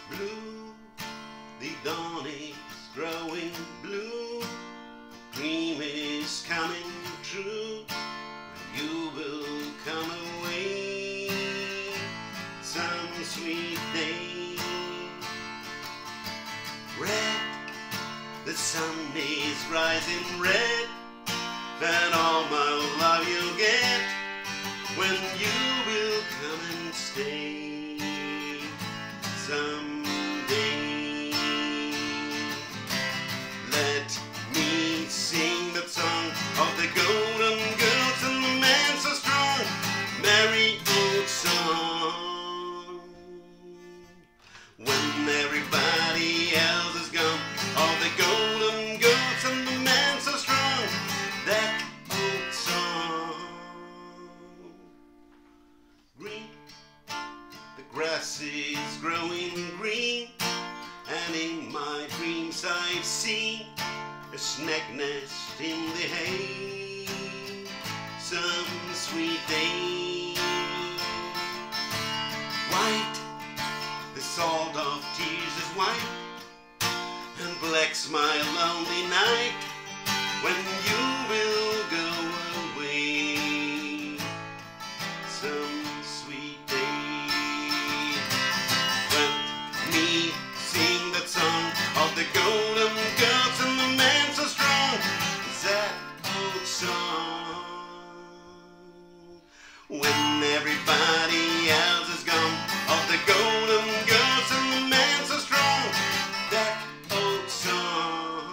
Blue, the dawn is growing blue. Dream is coming true. When you will come away some sweet day. Red, the sun is rising red, and all my love you'll get when you will come and stay someday. Let me sing that song of the golden girls and the man so strong, merry old song. When everybody else is gone, of the golden girls and the man so strong, that old song. Green, the grass is growing green, and in my dreams I've seen a snake nest in the hay some sweet day. White, the salt of tears is white, and black's my lonely night when you will go away some sweet day. Let me sing that song of the golden girls and the man so strong, that old song. When everybody else is gone, of the golden girls and the man so strong, that old song.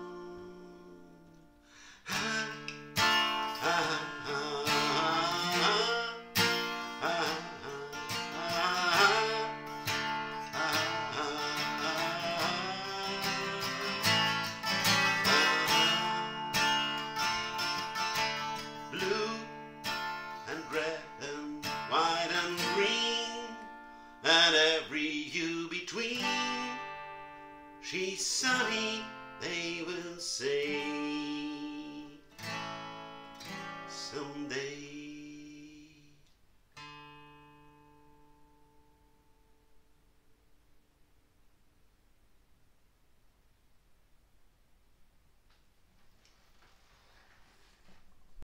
Blue and red and white and green, and every hue between. She's sunny, they will say.